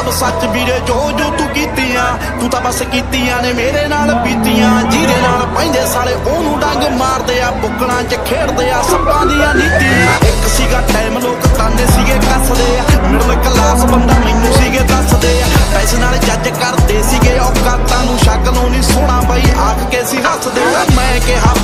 सब सच वीरे जो जो तू कीतियां, तू तां बस कीतियां ने मेरे नाल बीतियां। जिहदे नाल पैंदे साले ओनू डंग मारदे आ, बुकणां च खेडदे आ सप्पां दियां नीतियां। एक सीगा टाइम लोक ताने सीगे कसदे आ, मिडल क्लास बंदा मैनू सीगे दसदे आ। पैसे नाल जज करदे सीगे औकातां नू, शक्ल नूं नी सोहणा बई आख के सी हसदे। मैं किहा